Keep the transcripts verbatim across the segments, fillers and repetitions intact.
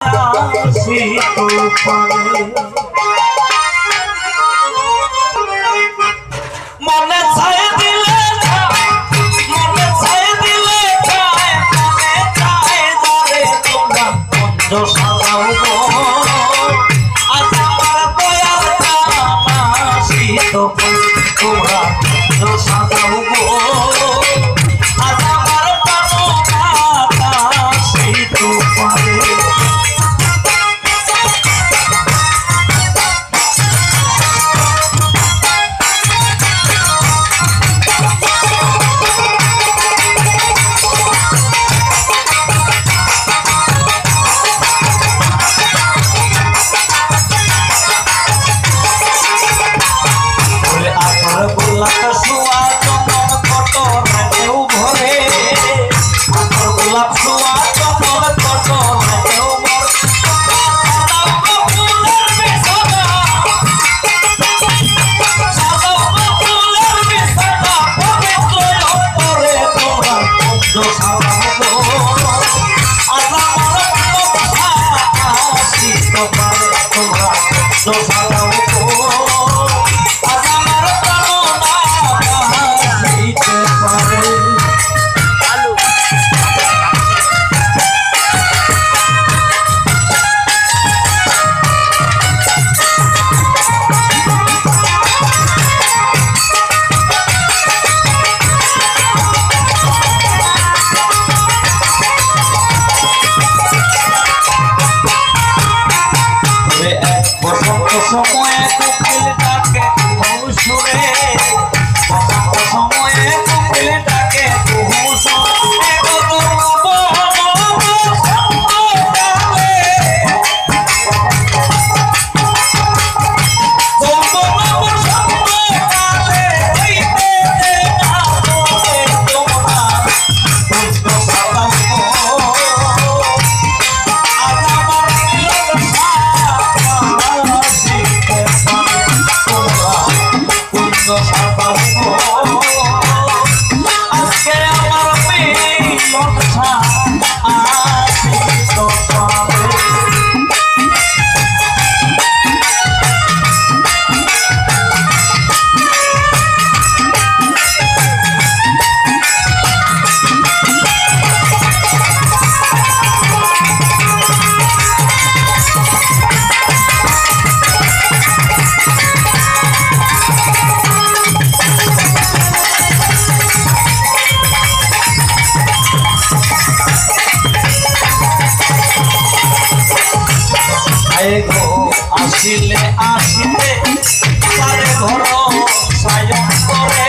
মনে ছায় দিলে মনে ছায় দিলে মনে চায় যারে তোমরা মন্দ সাজাও গো আজ আমার দয়াল তামাশি তো তোমরা মন্দ সাজাও গো আজ আমার প্রাণ বাতাসি তো পারে সময়ে কোকিল ডাকে বহু সুরে সময়ে কোকিল ডাকে বহু সুরে আসিলে আসিলে তারে ঘর সায়ন করে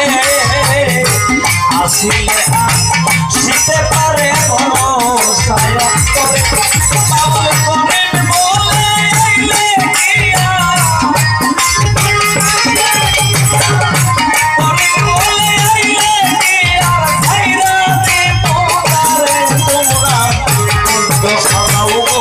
আসিলে আসিতে পারে ঘর সায়ন করে পাগল করেন বলে আইলে কিয়া করেন বলে আইলে কিয়া ছাইরা দেব তারে তোমরা বন্ধ সাজাও গো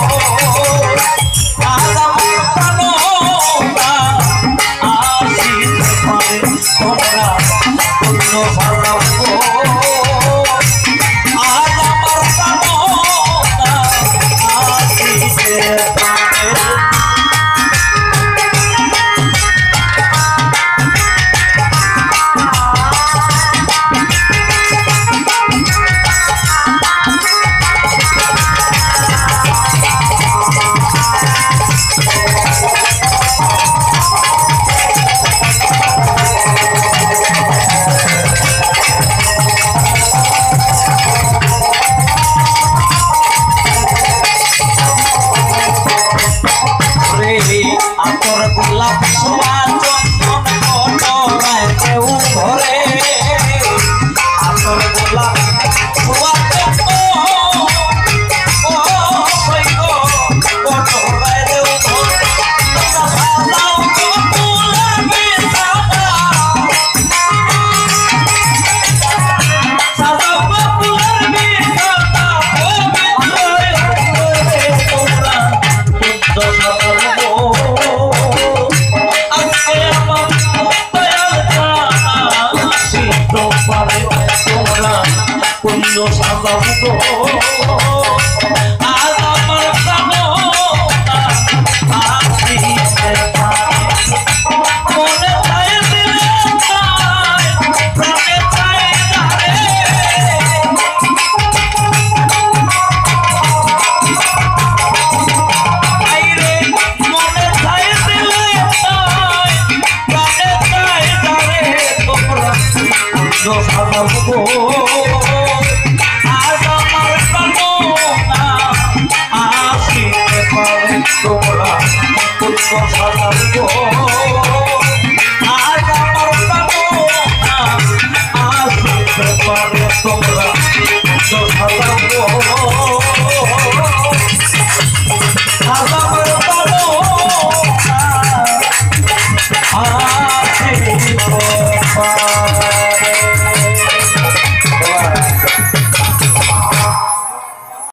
আতর গোলাপ সোয়া চন্দন কটরায় কেউ ঘরে আতর গোলাপ সোয়া চন্দন ও কই গো কটরায় কেউ ঘরে সাজাও গো ফুলের বিছানা সাজাও গো ফুলের বিছানা ও বিছানা তোমরা বুদ্ধ কুঞ্জ সাজাও গো আজ আমার প্রাণ সাজাব গো আজ আমার কামনা আসিতে পারে তোমরা পুত্র সাজাব গো